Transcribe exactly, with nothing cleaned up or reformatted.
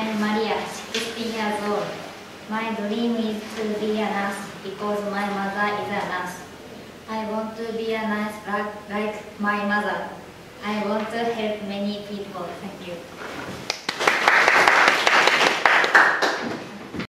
am Maria, sixteen years old. My dream is to be a nurse because my mother is a nurse. I want to be a nurse like, like my mother. I want to help many people. Thank you.